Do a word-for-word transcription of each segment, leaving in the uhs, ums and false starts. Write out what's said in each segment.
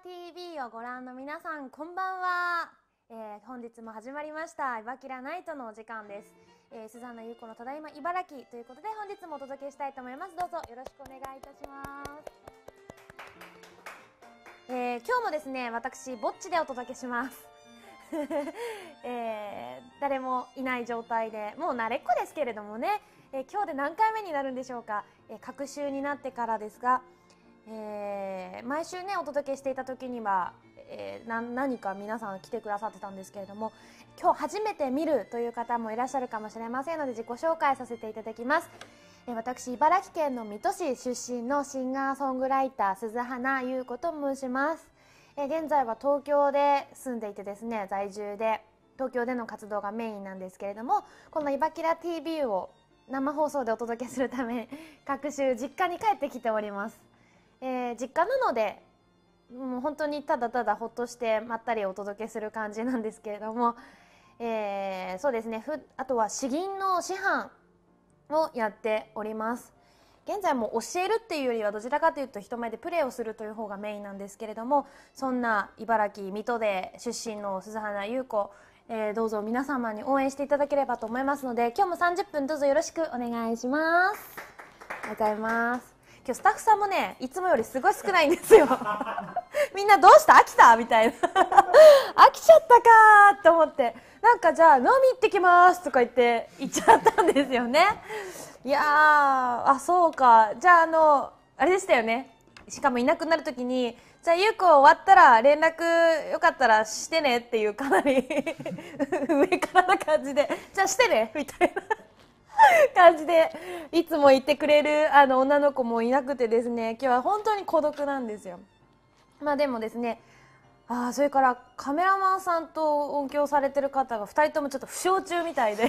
ティービー をご覧の皆さん、こんばんは。えー、本日も始まりましたいばきらナイトのお時間です。えー、スザンナ優子のただいま茨城ということで、本日もお届けしたいと思います。どうぞよろしくお願いいたします。えー、今日もですね、私ぼっちでお届けします。えー、誰もいない状態で、もう慣れっこですけれどもね、えー、今日で何回目になるんでしょうか。えー、隔週になってからですが、えー、毎週ねお届けしていた時には、えー、な何か皆さん来てくださってたんですけれども、今日初めて見るという方もいらっしゃるかもしれませんので、自己紹介させていただきます。えー、私茨城県の水戸市出身のシンガーソングライター鈴花優子と申します。えー、現在は東京で住んでいてですね、在住で東京での活動がメインなんですけれども、このいばきら ティービー を生放送でお届けするため各週実家に帰ってきております。えー、実家なのでもう本当にただただほっとしてまったりお届けする感じなんですけれども、えー、そうですね、ふあとは詩吟の師範をやっております。現在も教えるっていうよりはどちらかというと人前でプレーをするという方がメインなんですけれども、そんな茨城水戸で出身の鈴花優子、えー、どうぞ皆様に応援していただければと思いますので、今日もさんじゅっぷんどうぞよろしくお願いします。ありがとうございます。今日スタッフさんもね、いつもよりすごい少ないんですよ。みんなどうした飽きたみたいな。飽きちゃったかーと思って、なんかじゃあ飲み行ってきますとか言って行っちゃったんですよね。いやー、あ、そうか。じゃああの、あれでしたよね。しかもいなくなるときに、じゃあゆうこ終わったら連絡よかったらしてねっていう、かなり上からな感じで、じゃあしてねみたいな。感じでいつも言ってくれるあの女の子もいなくてですね、今日は本当に孤独なんですよ。まあでもですね、あそれからカメラマンさんと音響されてる方がふたりともちょっと負傷中みたいで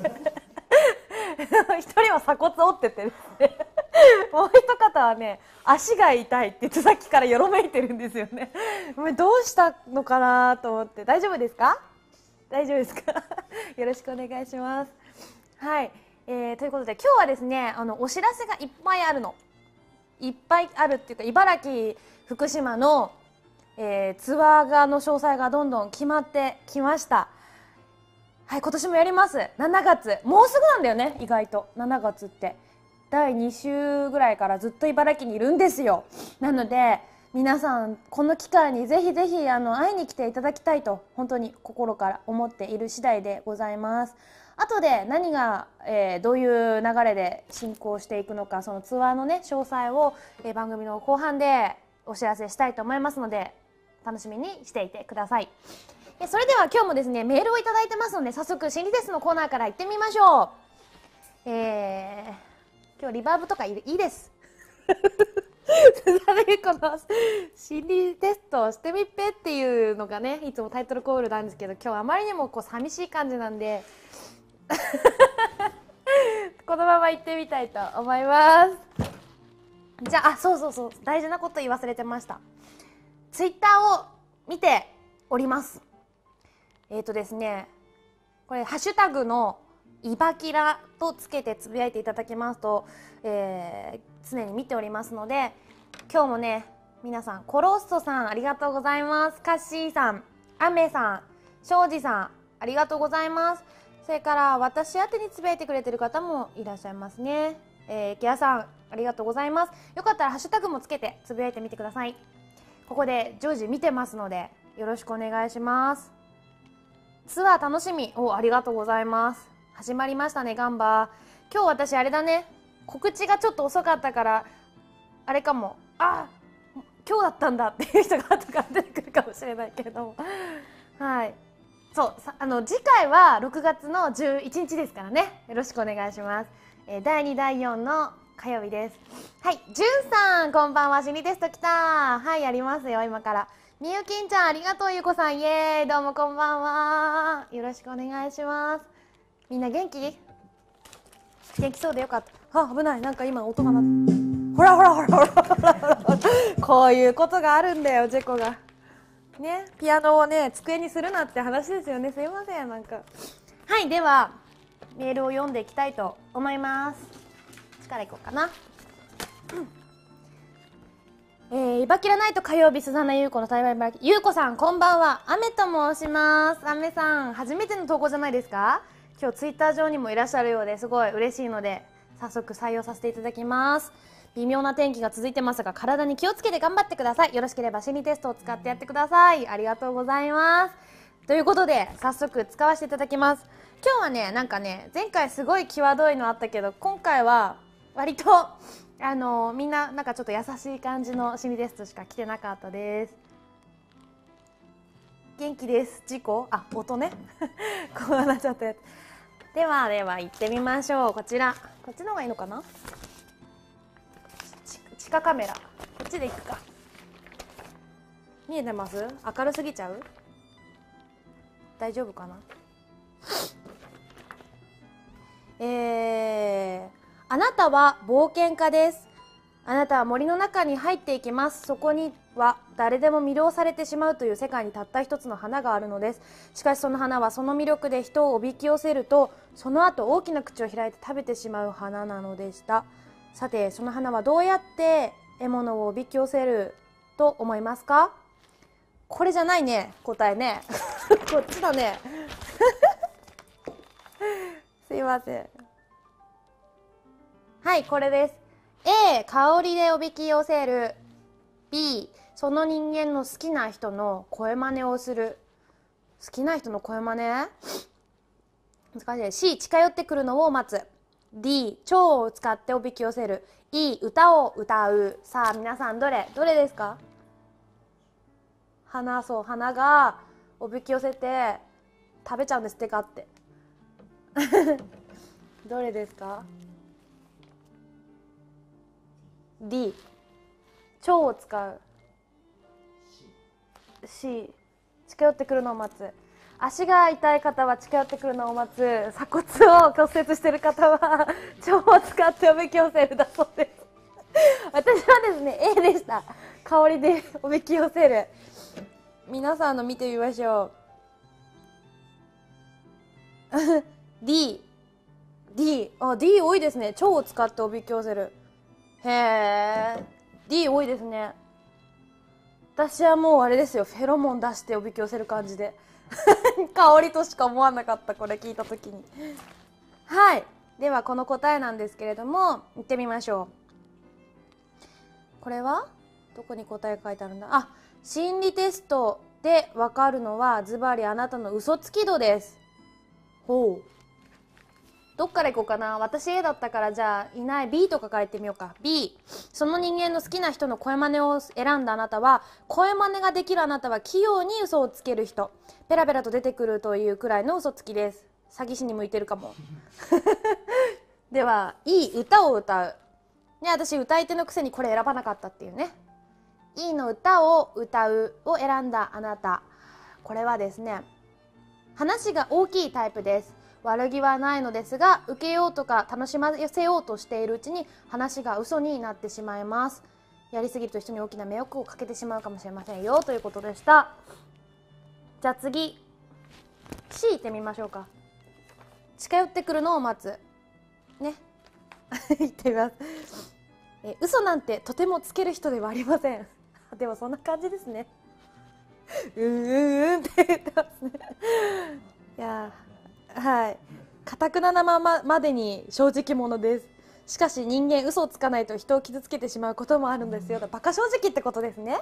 ひとりは鎖骨折っててですねもう一方はね足が痛いって言ってさっきからよろめいてるんですよね。どうしたのかなと思って。大丈夫ですか？大丈夫ですか？よろしくお願いします。はい、えー、ということで今日はですね、あのお知らせがいっぱいあるのいっぱいあるっていうか、茨城福島の、えー、ツアーがの詳細がどんどん決まってきました。はい、今年もやります。しちがつ、もうすぐなんだよね。意外としちがつってだいに週ぐらいからずっと茨城にいるんですよ。なので皆さんこの機会にぜひぜひあの会いに来ていただきたいと本当に心から思っている次第でございます。後で何が、えー、どういう流れで進行していくのか、そのツアーのね詳細を、えー、番組の後半でお知らせしたいと思いますので、楽しみにしていてください。えそれでは今日もですねメールをいただいてますので、早速心理テストのコーナーから行ってみましょう。えー、今日リバーブとかいいですこの心理テストをしてみっぺっていうのがねいつもタイトルコールなんですけど、今日あまりにもこう寂しい感じなんでこのまま行ってみたいと思います。じゃあ、あ、そうそうそう、大事なこと言い忘れてました。ツイッターを見ております。えっとですね、これハッシュタグのいばきらとつけてつぶやいていただきますと、えー、常に見ておりますので、今日もね皆さん、コロッソさんありがとうございます。カッシーさん、アメさん、庄司さんありがとうございます。それから私宛てにつぶやいてくれてる方もいらっしゃいますね。えー、キアさんありがとうございます。よかったらハッシュタグもつけてつぶやいてみてください。ここで常時見てますのでよろしくお願いします。ツアー楽しみ、お、ありがとうございます。始まりましたね、ガンバー。今日私あれだね、告知がちょっと遅かったからあれかも、あ、今日だったんだっていう人が後から出てくるかもしれないけれどもはい、そうあの次回はろくがつのじゅういちにちですからね、よろしくお願いします。えー、だいにだいよんの火曜日です。はい、じゅんさんこんばんは。心理テスト来た。はい、やりますよ今から。みゆきんちゃんありがとう。ゆうこさんイエーイ、どうもこんばんは。よろしくお願いします。みんな元気元気そうでよかった。あ、危ない、なんか今音が鳴って、ほらほらほらほらほらほらこういうことがあるんだよ、ジェコがね、ピアノをね机にするなって話ですよね。すいません、なんか。はい、ではメールを読んでいきたいと思います。力いこうかな。 えー、いばきらナイト火曜日、スザンナ優子の対話茨城。優子さん、こんばんは。アメと申します。アメさん、初めての投稿じゃないですか？今日ツイッター上にもいらっしゃるようですごい嬉しいので、早速採用させていただきます。微妙な天気が続いてますが、体に気をつけて頑張ってください。よろしければ心理テストを使ってやってください。ありがとうございます。ということで、早速使わせていただきます。今日はね、なんかね、前回すごい際どいのあったけど、今回は割と、あのー、みんななんかちょっと優しい感じの心理テストしか来てなかったです。元気です。事故？あ、音ね。こうなっちゃったやつ。ではでは行ってみましょう。こちら。こっちの方がいいのかな？地下カメラ。こっちで行くか。見えてます？明るすぎちゃう？大丈夫かな？えー、あなたは冒険家です。あなたは森の中に入っていきます。そこには誰でも魅了されてしまうという世界にたった一つの花があるのです。しかしその花はその魅力で人をおびき寄せると、その後大きな口を開いて食べてしまう花なのでした。さて、その花はどうやって獲物をおびき寄せると思いますか？これじゃないね、答えね。こっちだね。すいません。はい、これです。A、香りでおびき寄せる。B、その人間の好きな人の声真似をする。好きな人の声真似？難しい。C、近寄ってくるのを待つ。D、蝶を使っておびき寄せる。E、歌を歌う。さあ、皆さんどれどれですか？花、そう、花がおびき寄せて食べちゃうんですってかって。どれですか？ D、蝶を使う。 C、近寄ってくるのを待つ。足が痛い方は近寄ってくるのを待つ。鎖骨を骨折している方は蝶を使っておびき寄せるだそうです。私はですね A でした。香りでおびき寄せる。皆さんの見てみましょう。D、D、あ、D 多いですね。蝶を使っておびき寄せる。へえ、D 多いですね。私はもうあれですよ、フェロモン出しておびき寄せる感じで。香りとしか思わなかった、これ聞いた時に。はい、ではこの答えなんですけれども、行ってみましょう。これはどこに答えが書いてあるんだ？あ、心理テストでわかるのはズバリあなたの嘘つき度です。ほう、どっから行こうかな。私 A だったから、じゃあいない B とか書いてみようか。 B、 その人間の好きな人の声真似を選んだあなたは、声真似ができるあなたは器用に嘘をつける人。ペラペラと出てくるというくらいの嘘つきです。詐欺師に向いてるかも。では E、 歌を歌うね。私歌い手のくせにこれ選ばなかったっていうね。 E の歌を歌うを選んだあなた、これはですね、話が大きいタイプです。悪気はないのですが、受けようとか楽しませようとしているうちに話が嘘になってしまいます。やりすぎると人に大きな迷惑をかけてしまうかもしれませんよ、ということでした。じゃあ次 C いってみましょうか。近寄ってくるのを待つね。いってみます。え、嘘なんてとてもつける人ではありません。でもそんな感じですね。うーんって言ってますね。いや、はい、かたくななまままでに正直者です。しかし人間嘘をつかないと人を傷つけてしまうこともあるんですよ。バカ正直ってことですね。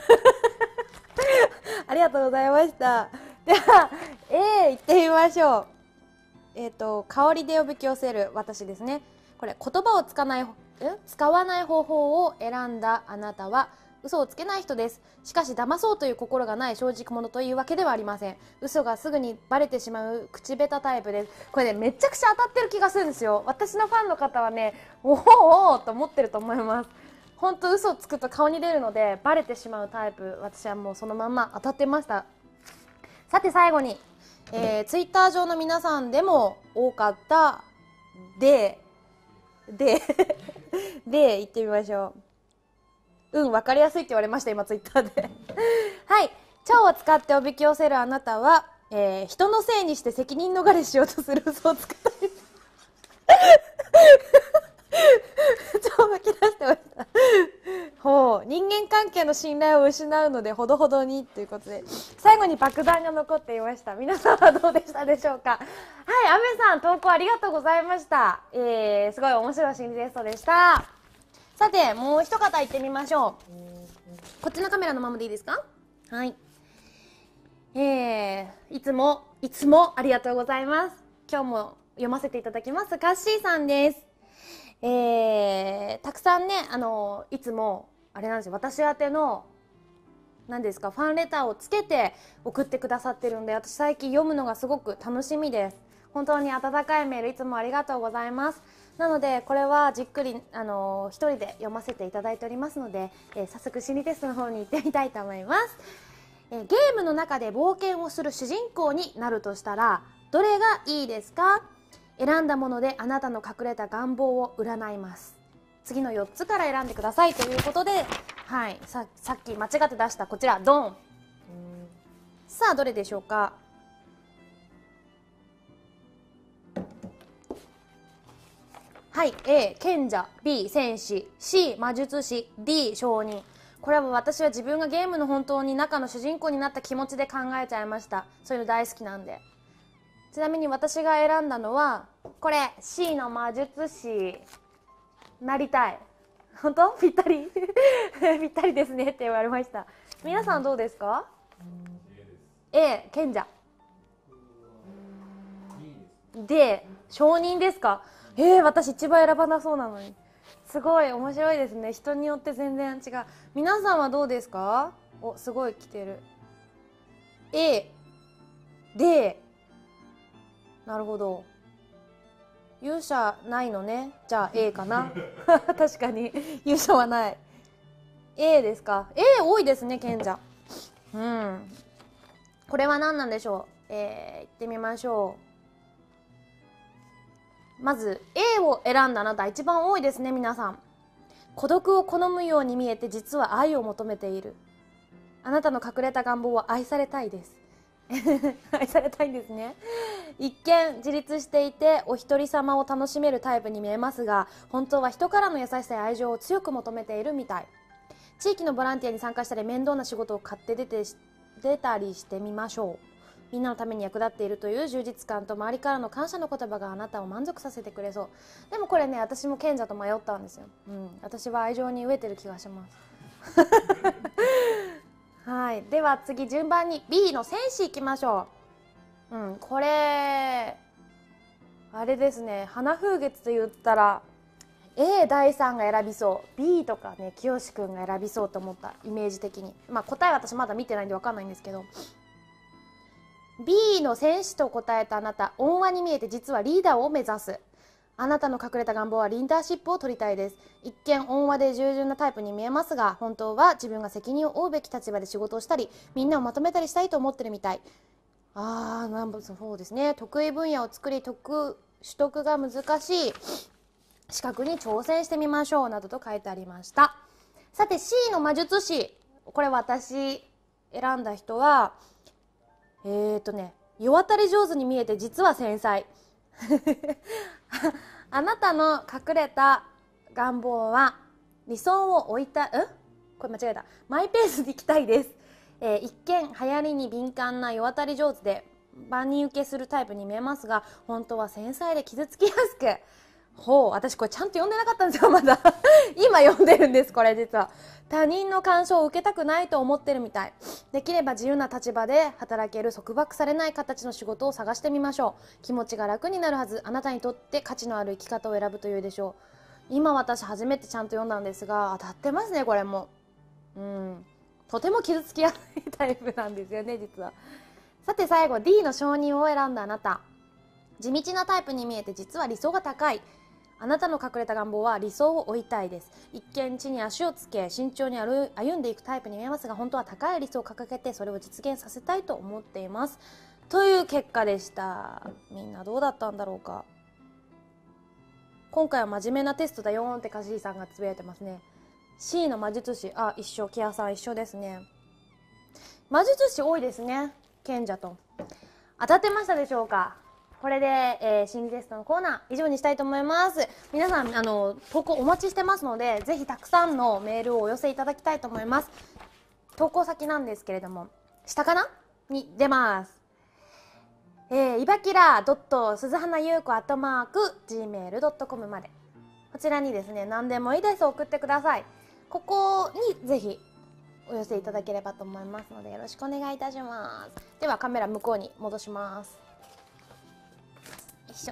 ありがとうございました。では A いってみましょう。えっと、香りでおびき寄せる私ですね。これ言葉を使わない、使わない方法を選んだあなたは嘘をつけない人です。しかし騙そうという心がない正直者というわけではありません。嘘がすぐにバレてしまう口下手タイプです。これね、めちゃくちゃ当たってる気がするんですよ。私のファンの方はね、おおおと思ってると思います。本当嘘をつくと顔に出るのでバレてしまうタイプ。私はもうそのまんま当たってました。さて最後に、えー、ツイッター上の皆さんでも多かったででで言ってみましょう。うん、分かりやすいって言われました、今ツイッターで。はい、蝶を使っておびき寄せるあなたは、えー、人のせいにして責任逃れしようとする嘘をつくタイプ。超吹き出してました。ほう、 人間関係の信頼を失うのでほどほどにということで、最後に爆弾が残っていました。皆さんはどうでしたでしょうか。はい、アメさん投稿ありがとうございました。えー、すごい面白い心理テストでした。さて、もう一方行ってみましょう。こっちのカメラのままでいいですか。はい。えー、いつも、いつもありがとうございます。今日も読ませていただきます。カッシーさんです。えー、たくさんね、あの、いつも、あれなんですよ、私宛ての、何ですか、ファンレターをつけて送ってくださってるんで、私最近読むのがすごく楽しみです。本当に温かいメールいつもありがとうございます。なので、これはじっくり、あの、一人で読ませていただいておりますので、えー、早速心理テストの方に行ってみたいと思います。えー、ゲームの中で冒険をする主人公になるとしたら、どれがいいですか？選んだものであなたの隠れた願望を占います。次のよっつから選んでくださいということで、はい、さ、さっき間違って出したこちら、ドン。さあ、どれでしょうか。はい、A、賢者、B、戦士、C、魔術師、D、商人。これは私は自分がゲームの本当に中の主人公になった気持ちで考えちゃいました。そういうの大好きなんで。ちなみに私が選んだのはこれ C の魔術師なりたい。本当ぴったりぴったりですねって言われました。皆さんどうですか？ A 賢者、 D 商人ですか？えー、私一番選ばなそうなのに。すごい面白いですね。人によって全然違う。皆さんはどうですか？お、すごい来てる。 A、 D。なるほど。勇者ないのね。じゃあ A かな。確かに勇者はない。 A ですか。 A 多いですね、賢者。うん。これは何なんでしょう。えー、行ってみましょう。まず A を選んだあなた一番多いですね、皆さん。孤独を好むように見えて実は愛を求めている。あなたの隠れた願望は愛されたいです。愛されたいんですね。一見自立していてお一人様を楽しめるタイプに見えますが、本当は人からの優しさや愛情を強く求めているみたい。地域のボランティアに参加したり面倒な仕事を買って出て出たりしてみましょう。みんなのために役立っているという充実感と周りからの感謝の言葉があなたを満足させてくれそう。でもこれね、私も賢者と迷ったんですよ。うん、私は愛情に飢えてる気がしますはい、では次順番に B の戦士いきましょう。うん、これあれですね、花風月と言ったら A 大さんが選びそう、 B とかね清くんが選びそうと思ったイメージ的に。まあ答えは私まだ見てないんで分かんないんですけど、 B の戦士と答えたあなた、温和に見えて実はリーダーを目指す。あなたの隠れた願望はリーダーシップを取りたいです。一見温和で従順なタイプに見えますが、本当は自分が責任を負うべき立場で仕事をしたり、みんなをまとめたりしたいと思ってるみたい。あー、なんそうですね。得意分野を作り、得取得が難しい資格に挑戦してみましょうなどと書いてありました。さて C の魔術師、これ私選んだ人はえーとね世渡り上手に見えて実は繊細あなたの隠れた願望は理想を置いた、んこれ間違えた。マイペースに行きたいです。えー、一見流行りに敏感な世渡り上手で万人受けするタイプに見えますが、本当は繊細で傷つきやすく。ほう、私これちゃんと読んでなかったんですよ、まだ今読んでるんです。これ実は他人の干渉を受けたくないと思ってるみたい。できれば自由な立場で働ける束縛されない形の仕事を探してみましょう。気持ちが楽になるはず。あなたにとって価値のある生き方を選ぶというでしょう。今私初めてちゃんと読んだんですが、当たってますね、これも。うん、とても傷つきやすいタイプなんですよね、実は。さて最後 D の承認を選んだあなた、地道なタイプに見えて実は理想が高い。あなたの隠れた願望は理想を追いたいです。一見地に足をつけ慎重に歩んでいくタイプに見えますが、本当は高い理想を掲げてそれを実現させたいと思っていますという結果でした。みんなどうだったんだろうか。今回は真面目なテストだよーんってカジーさんがつぶやいてますね。 C の魔術師、あ、一緒、キアさん一緒ですね。魔術師多いですね、賢者と。当たってましたでしょうか。 これで、えー、心理テストのコーナー以上にしたいと思います。皆さんあの投稿お待ちしてますので、ぜひたくさんのメールをお寄せいただきたいと思います。投稿先なんですけれども、下かなに出ます。えー、いばきら鈴花優子アットマーク ジーメールドットコム まで、こちらにですね、何でもいいです、送ってください。ここにぜひお寄せいただければと思いますので、よろしくお願いいたします。ではカメラ向こうに戻します。よいしょ。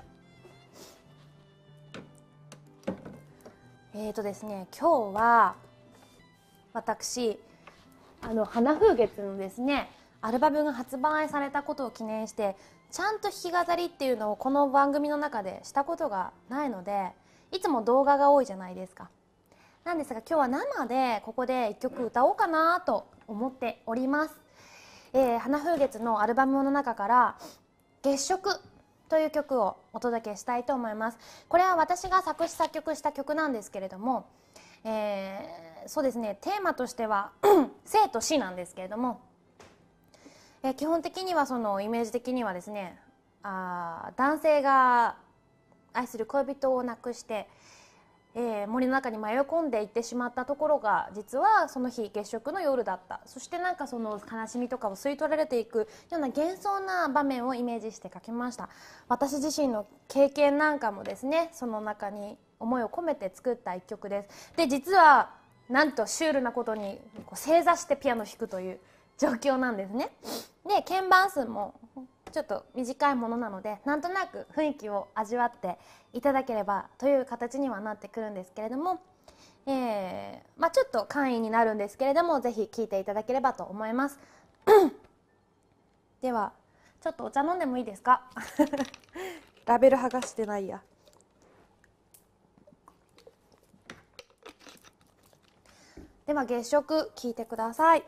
えーとですね、今日は私あの花風月のですねアルバムが発売されたことを記念して、ちゃんと弾き語りっていうのをこの番組の中でしたことがないので、いつも動画が多いじゃないですか。なんですが今日は生でここでいっきょく歌おうかなと思っております。えー、花風月のアルバムの中から月食という曲をお届けしたいと思います。これは私が作詞作曲した曲なんですけれども、えー、そうですね、テーマとしては生と死なんですけれども、えー、基本的にはそのイメージ的にはですね、あ男性が愛する恋人を亡くして、えー、森の中に迷い込んでいってしまったところが、実はその日月食の夜だった。そしてなんかその悲しみとかを吸い取られていくような幻想な場面をイメージして書きました。私自身の経験なんかもですね、その中に思いを込めて作った一曲です。で、実はなんとシュールなことにこう正座してピアノ弾くという状況なんですね。で、鍵盤数もちょっと短いものなので、なんとなく雰囲気を味わっていただければという形にはなってくるんですけれども、えーまあ、ちょっと簡易になるんですけれども、ぜひ聴いていただければと思いますではちょっとお茶飲んでもいいですかラベル剥がしてないや。では月食聴いてください。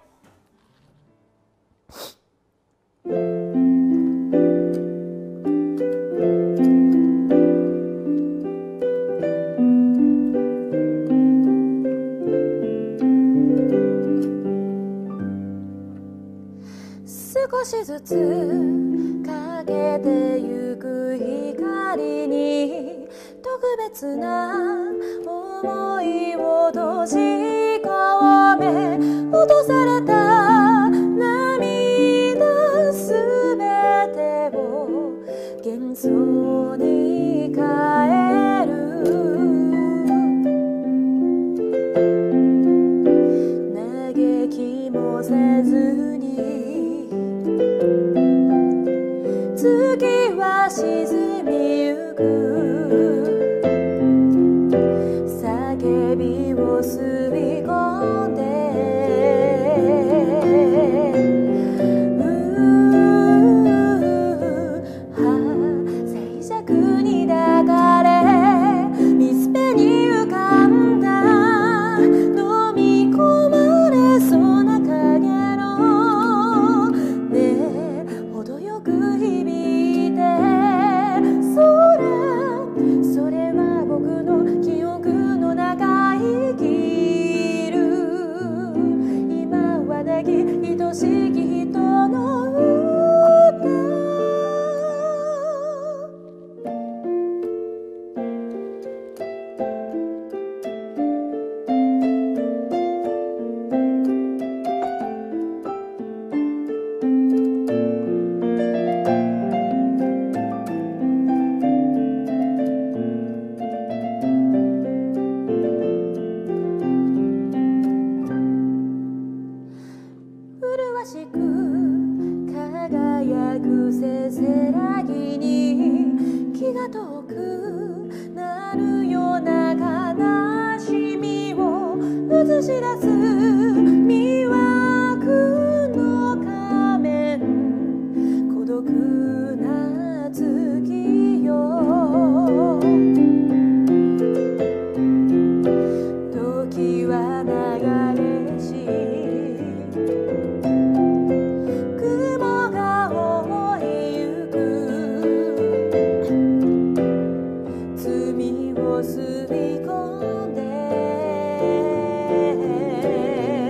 少しずつかけてゆく光に特別な思いを閉じ込め、落とされた涙すべてを幻想に変える。嘆きもせずに月は沈みゆく。叫びを吸い込んで、静寂に抱かれ、水辺に浮かんだ飲み込まれそうな影のね、程よく響いて、それそれは僕の記憶の中生きる。今はなき愛しき人の歌。麗しく輝くせせらぎに気が遠くなるような悲しみを映し出す魅惑の仮面、孤独な月よ。時は流れし、雲が覆いゆく。罪を吸い込んで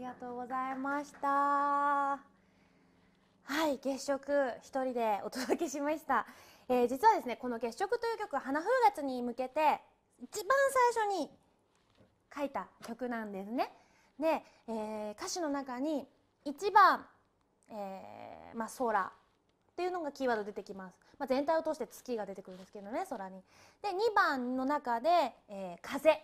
がとうございました。はい、月食一人でお届けしました。えー、実はですね、この月食という曲は花風月に向けて一番最初に書いた曲なんですね。で、えー、歌詞の中にいちばん、えーまあ、空っていうのがキーワード出てきます。まあ、全体を通して月が出てくるんですけどね、空に。で、にばんの中で、えー、風。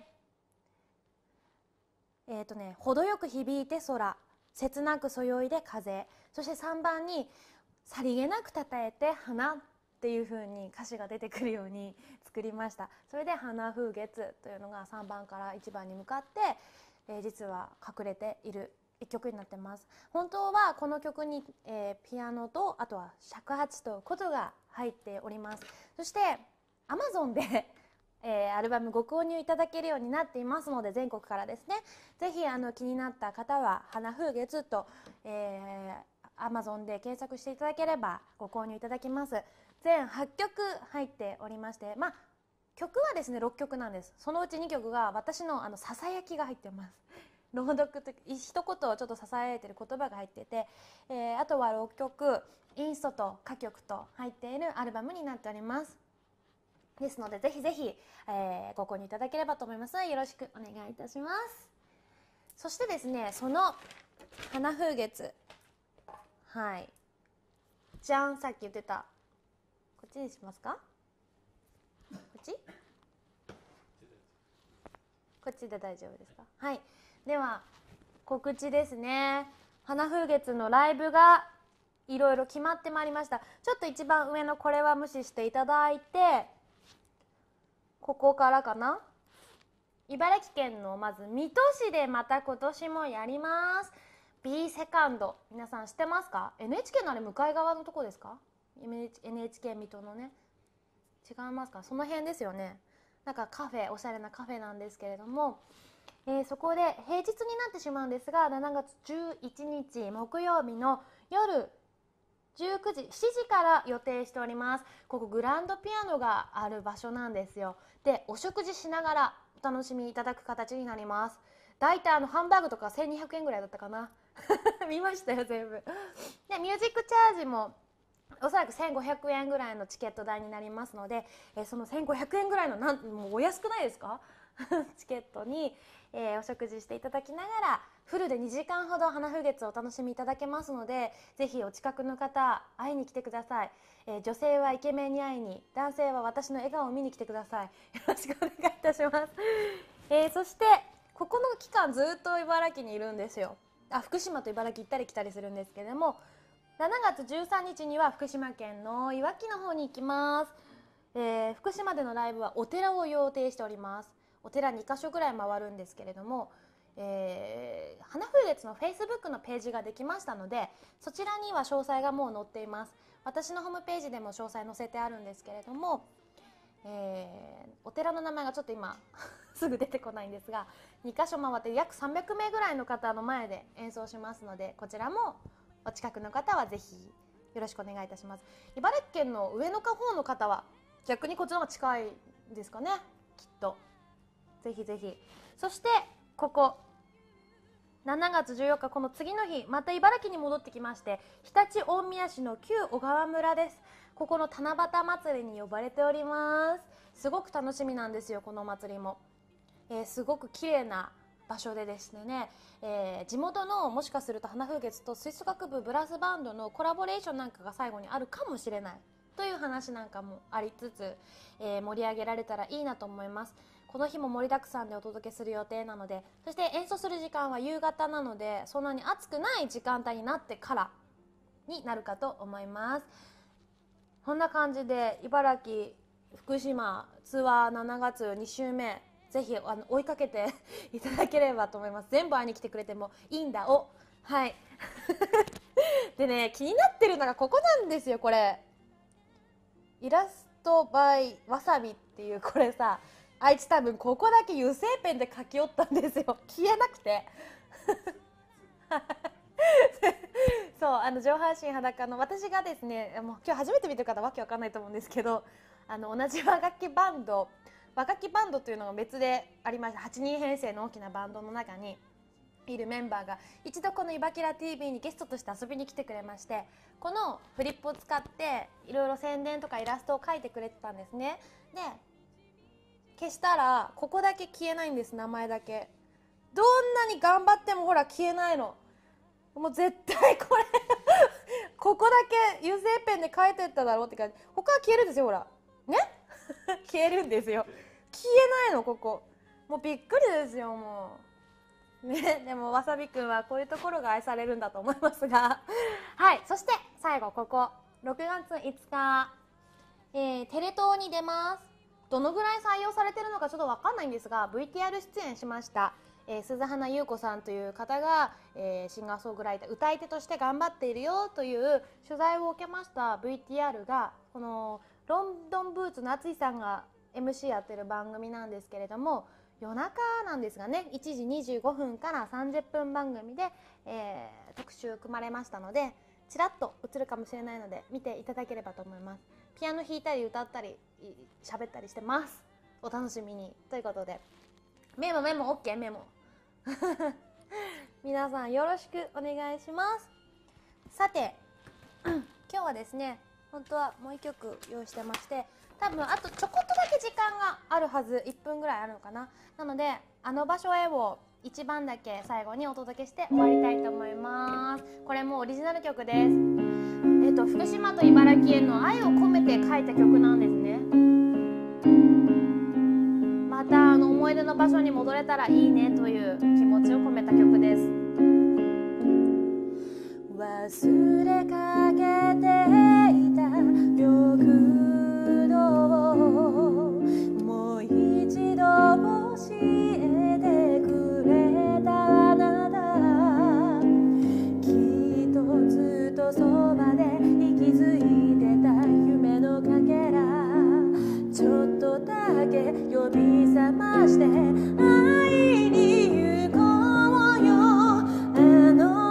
えっとね、程よく響いて空、切なくそよいで風。そしてさんばんにさりげなくたたえて花っていう風に歌詞が出てくるように作りました。それで花風月というのがさんばんからいちばんに向かって、えー、実は隠れているいっきょくになってます。本当はこの曲に、えー、ピアノとあとは尺八と琴が入っております。そして Amazon でえー、アルバムご購入いただけるようになっていますので、全国からですね、ぜひあの気になった方は花風月と、えー、Amazon で検索していただければご購入いただけます。全はっきょく入っておりまして、まあ曲はですねろっきょくなんです。そのうちにきょくが私のあのささやきが入ってます。朗読と一言をちょっと支えている言葉が入ってて、えー、あとはろっきょくインストと歌曲と入っているアルバムになっております。ですのでぜひぜひ、えー、ご購入いただければと思います。よろしくお願いいたします。そしてですね、その花風月、はいじゃん、さっき言ってたこっちにしますか、こっちこっちで大丈夫ですか。はい、では告知ですね。花風月のライブがいろいろ決まってまいりました。ちょっと一番上のこれは無視していただいて、ここからかな。茨城県のまず水戸市でまた今年もやります。 B セカンド、皆さん知ってますか。 エヌエイチケー のあれ向かい側のとこですか。 エヌエイチケー 水戸のね、違いますか、その辺ですよね。なんかカフェ、おしゃれなカフェなんですけれども、えー、そこで平日になってしまうんですが、しちがつじゅういちにち木曜日の夜じゅうくじ、しちじから予定しております。ここグランドピアノがある場所なんですよ。で、お食事しながらお楽しみいただく形になります。だいたいあのハンバーグとかせんにひゃくえんぐらいだったかな見ましたよ全部。で、ミュージックチャージもおそらくせんごひゃくえんぐらいのチケット代になりますので、えー、そのせんごひゃくえんぐらいのなんもうお安くないですかチケットに、えー、お食事していただきながらフルでにじかんほど花風月をお楽しみいただけますので、ぜひお近くの方会いに来てください。えー、女性はイケメンに会いに、男性は私の笑顔を見に来てください。よろしくお願いいたします。えー、そしてここの期間ずっと茨城にいるんですよ。あ、福島と茨城行ったり来たりするんですけれども、しちがつじゅうさんにちには福島県のいわきの方に行きます。えー、福島でのライブはお寺を予定しております。お寺にかしょぐらい回るんですけれども、えー、花風月のフェイスブックのページができましたので、そちらには詳細がもう載っています。私のホームページでも詳細載せてあるんですけれども、えー、お寺の名前がちょっと今すぐ出てこないんですが、にかしょ回って約さんびゃくめいぐらいの方の前で演奏しますので、こちらもお近くの方はぜひよろしくお願いいたします。茨城県の上の方の方は逆にこっちの方が近いですかね、きっと。ぜひぜひ。そしてここしちがつじゅうよっか、この次の日また茨城に戻ってきまして、常陸大宮市の旧小川村です。ここの七夕祭りに呼ばれております。すごく楽しみなんですよ、このお祭りも。えー、すごく綺麗な場所でですね、えー、地元のもしかすると花風月と吹奏楽部ブラスバンドのコラボレーションなんかが最後にあるかもしれないという話なんかもありつつ、えー、盛り上げられたらいいなと思います。この日も盛りだくさんでお届けする予定なので、そして演奏する時間は夕方なので、そんなに暑くない時間帯になってからになるかと思います。こんな感じで茨城福島ツアーしちがつにしゅうめ、ぜひあの追いかけていただければと思います。全部会いに来てくれてもいいんだお。はいでね、気になってるのがここなんですよ。これイラストバイわさびっていう、これさ、あいつ多分ここだけ油性ペンで書き寄ったんですよ。消えなくてそう、あの上半身裸の私がですね、もう今日初めて見てる方わけわかんないと思うんですけど、あの同じ和楽器バンド和楽器バンドというのが別でありました。はちにん編成の大きなバンドの中にいるメンバーが一度このいばきら ティーブイ にゲストとして遊びに来てくれまして、このフリップを使っていろいろ宣伝とかイラストを描いてくれてたんですね。で消したらここだけ消えないんです。名前だけどんなに頑張ってもほら消えないの。もう絶対これここだけ油性ペンで書いてっただろうって感じ。他は消えるんですよほらね消えるんですよ。消えないのここ。もうびっくりですよもうね。でもわさびくんはこういうところが愛されるんだと思いますがはい。そして最後こころくがついつか、えー、テレ東に出ます。どのぐらい採用されてるのかちょっと分かんないんですが ブイティーアール 出演しました、えー、鈴花優子さんという方が、えー、シンガーソングライター歌い手として頑張っているよという取材を受けました ブイティーアール がこのロンドンブーツの淳さんが エムシー やってる番組なんですけれども、夜中なんですがねいちじにじゅうごふんからさんじゅっぷん番組で、えー、特集組まれましたのでちらっと映るかもしれないので見ていただければと思います。ピアノ弾いたり歌ったり喋ったりしてます。お楽しみにということでメモメモ OK メモ皆さんよろしくお願いします。さて今日はですね本当はもういっきょく用意してまして、多分あとちょこっとだけ時間があるはず。いっぷんぐらいあるのかな。なのであの場所へをいちばんだけ最後にお届けして終わりたいと思います。これもオリジナル曲です。えっと福島と茨城への愛を込めて書いた曲なんですね。またあの思い出の場所に戻れたらいいねという気持ちを込めた曲です。忘れかけていた緑道をもう一度教えてくれたあなた、きっとずっとそばで息づいてた夢のかけらちょっとだけ呼び覚まして会いに行こうよ。あの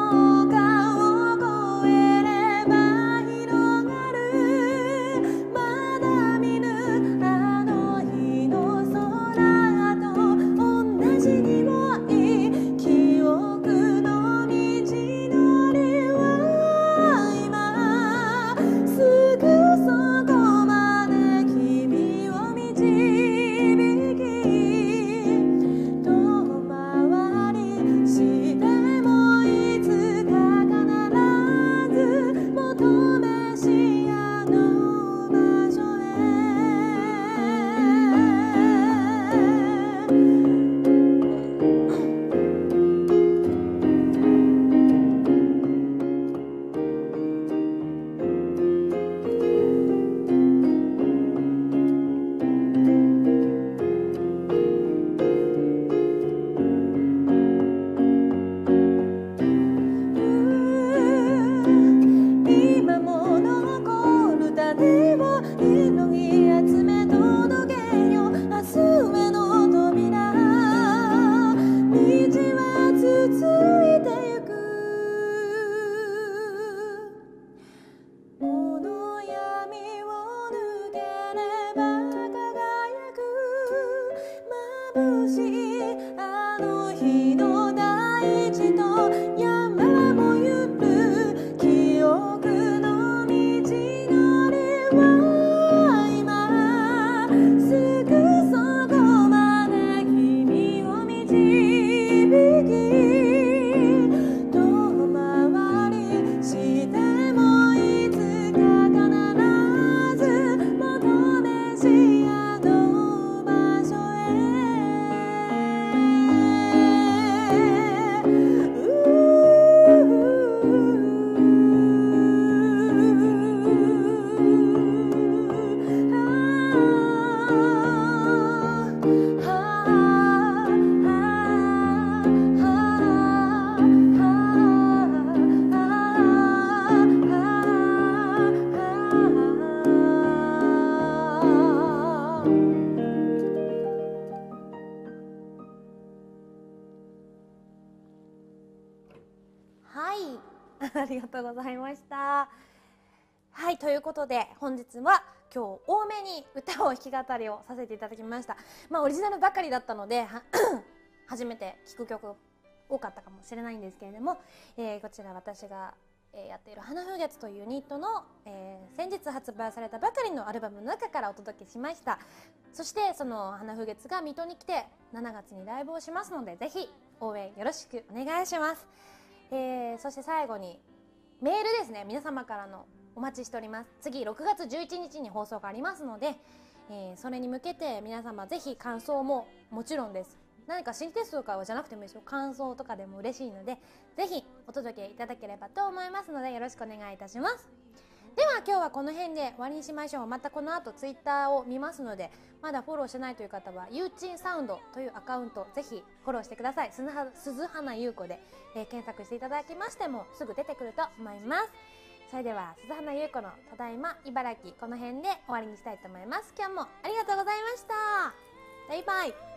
ありがとうございました。はい、ということで本日は今日多めに歌を弾き語りをさせていただきました。まあオリジナルばかりだったので初めて聴く曲多かったかもしれないんですけれども、えー、こちら私がえー、やっている花風月というユニットの、えー、先日発売されたばかりのアルバムの中からお届けしました。そしてその花風月が水戸に来てしちがつにライブをしますので、ぜひ応援よろしくお願いします。えー、そして最後にメールですね、皆様からのお待ちしております。次ろくがつじゅういちにちに放送がありますので、えー、それに向けて皆様ぜひ感想ももちろんです、何か心理テストとかじゃなくてもいいですよ、感想とかでも嬉しいので、ぜひお届けいただければと思いますので、よろしくお願いいたします。では今日はこの辺で終わりにしましょう。またこの後ツイッターを見ますので、まだフォローしてないという方はゆうちんサウンドというアカウントぜひフォローしてください。鈴花優子で、えー、検索していただきましてもすぐ出てくると思います。それでは鈴花優子のただいま茨城、この辺で終わりにしたいと思います。今日もありがとうございました。バイバイ。